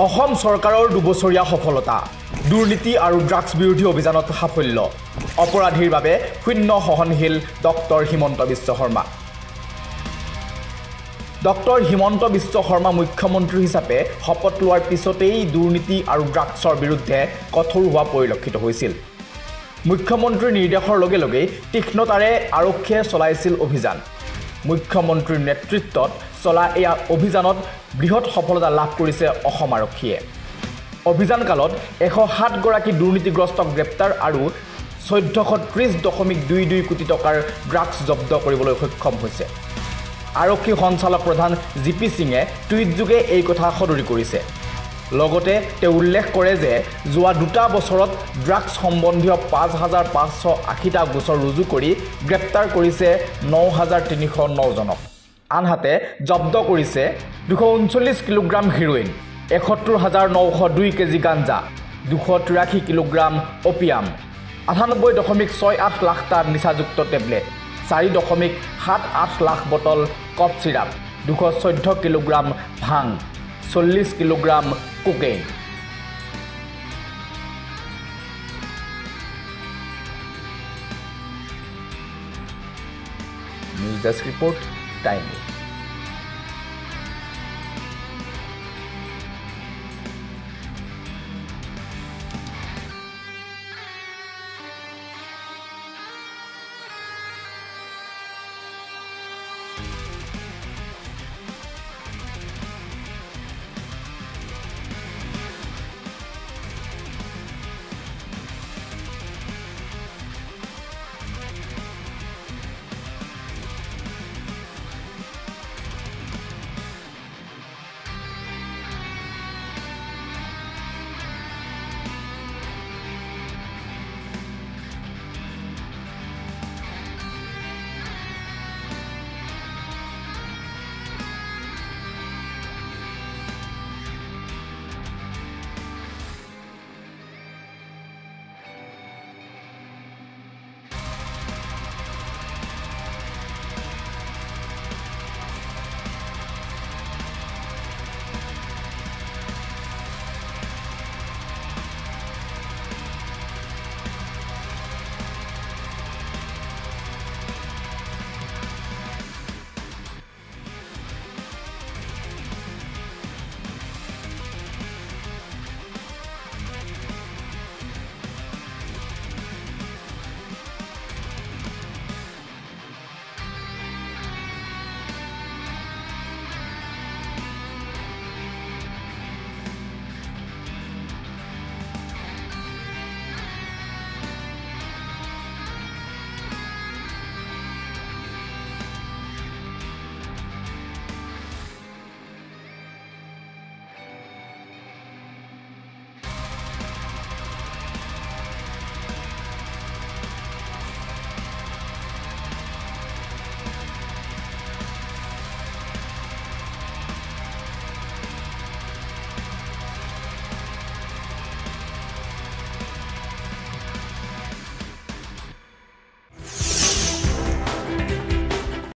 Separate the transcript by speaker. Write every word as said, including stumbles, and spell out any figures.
Speaker 1: অসম চৰকাৰৰ দুবছৰীয়া সফলতা দুৰ্নীতি আৰু ড্ৰাগছ বিৰোধী অভিযানত সাফল্য অপৰাধীৰ বাবে শূন্য সহনশীল ডক্টৰ হিমন্ত বিশ্ব শৰ্মা ডক্টৰ হিমন্ত বিশ্ব শৰ্মা মুখ্যমন্ত্ৰী হিচাপে শপত লোৱাৰ পিছতেই দুৰ্নীতি আৰু ড্ৰাগছৰ বিৰুদ্ধে কঠোৰ হোৱা পৰিলক্ষিত হৈছিল মুখ্যমন্ত্ৰীৰ নিৰ্দেশৰ লগে লগে তীক্ষ্ণতাৰে আৰক্ষীয়ে চলাইছিল অভিযান মুখ্যমন্ত্ৰীৰ নেতৃত্বত চলা এই অভিযানত বৃহৎ সফলতা লাভ কৰিছে অসম আৰক্ষীয়ে অভিযান কালত এশ সাত গৰাকী দুৰ্নীতিগ্ৰস্তক গ্ৰেপ্তাৰ আৰু চৈধ্যশ ত্ৰিশ দশমিক দুই দুই কোটি টকাৰ ড্ৰাগছ জব্দ কৰিবলৈ সক্ষম হৈছে আৰক্ষী সঞ্চালক প্ৰধান জি পি সিঙে টুইটযোগে এই কথা সদৰি কৰিছে লগতে তেওঁ উল্লেখ কৰে যে যোৱা দুটা বছৰত ড্ৰাগছ সম্বন্ধীয় পাঁচ হাজাৰ পাঁচশ আশীটা গোচৰ ৰুজু কৰি গ্ৰেপ্তাৰ কৰিছে ন হাজাৰ তিনিশ ন জনক আনহাতে জব্দ কৰিছে দুশ ঊনচল্লিছ কিলোগ্ৰাম হিৰোইন এসত্তৰ হাজাৰ নশ দুই কেজি গাঞ্জা দুশ তিৰাশী কিলোগ্ৰাম অপিয়াম আঠানব্বৈ দশমিক ছয় আঠ লাখটা নিচাযুক্ত টেবলেট চাৰি দশমিক সাত আঠ লাখ বটল কফ চিৰাপ দুশ চৈধ্য কিলোগ্ৰাম ভাং চল্লিছ kilogram cocaine news desk report time